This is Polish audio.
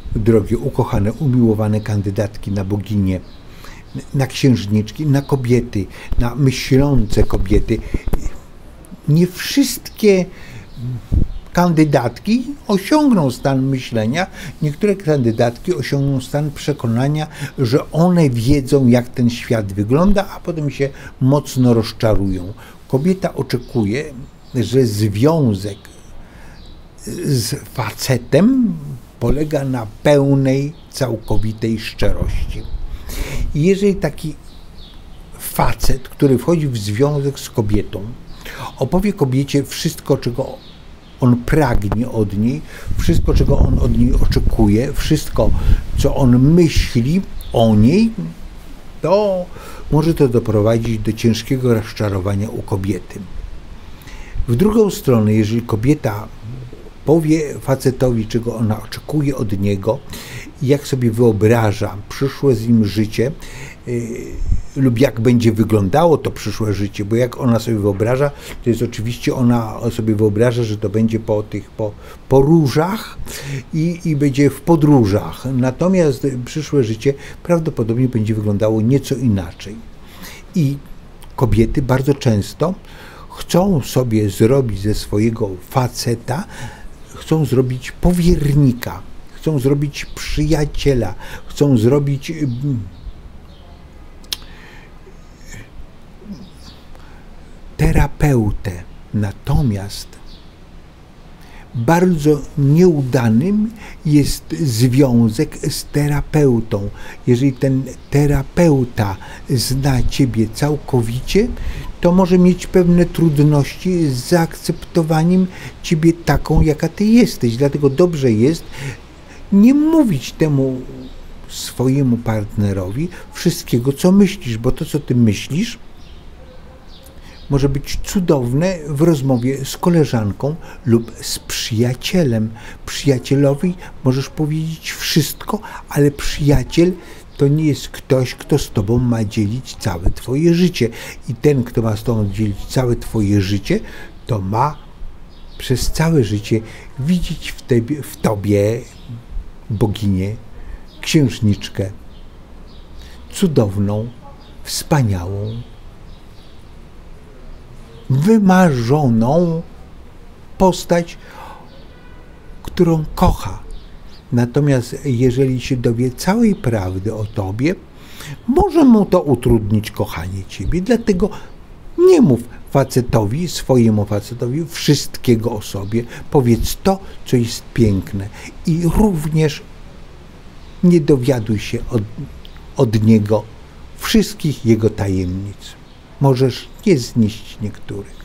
drogie, ukochane, umiłowane kandydatki na boginie, na księżniczki, na kobiety, na myślące kobiety. Nie wszystkie kandydatki osiągną stan myślenia, niektóre kandydatki osiągną stan przekonania, że one wiedzą, jak ten świat wygląda, a potem się mocno rozczarują. Kobieta oczekuje, że związek z facetem polega na pełnej, całkowitej szczerości. I jeżeli taki facet, który wchodzi w związek z kobietą, opowie kobiecie wszystko, czego on pragnie od niej, wszystko, czego on od niej oczekuje, wszystko, co on myśli o niej, to może to doprowadzić do ciężkiego rozczarowania u kobiety. W drugą stronę, jeżeli kobieta powie facetowi, czego ona oczekuje od niego, jak sobie wyobraża przyszłe z nim życie, lub jak będzie wyglądało to przyszłe życie, bo jak ona sobie wyobraża, to jest oczywiście, ona sobie wyobraża, że to będzie po różach i będzie w podróżach. Natomiast przyszłe życie prawdopodobnie będzie wyglądało nieco inaczej. I kobiety bardzo często chcą sobie zrobić ze swojego faceta, chcą zrobić powiernika, chcą zrobić przyjaciela, chcą zrobić terapeutę. Natomiast bardzo nieudanym jest związek z terapeutą. Jeżeli ten terapeuta zna ciebie całkowicie, to może mieć pewne trudności z zaakceptowaniem ciebie taką, jaka ty jesteś. Dlatego dobrze jest nie mówić temu swojemu partnerowi wszystkiego, co myślisz, bo to, co ty myślisz, może być cudowne w rozmowie z koleżanką lub z przyjacielem. Przyjacielowi możesz powiedzieć wszystko, ale przyjaciel to nie jest ktoś, kto z tobą ma dzielić całe twoje życie. I ten, kto ma z tobą dzielić całe twoje życie, to ma przez całe życie widzieć w tobie boginię, księżniczkę, cudowną, wspaniałą, wymarzoną postać, którą kocha. Natomiast jeżeli się dowie całej prawdy o tobie, może mu to utrudnić kochanie ciebie. Dlatego nie mów facetowi, swojemu facetowi wszystkiego o sobie. Powiedz to, co jest piękne. I również nie dowiaduj się od niego wszystkich jego tajemnic. Możesz nie znieść niektórych.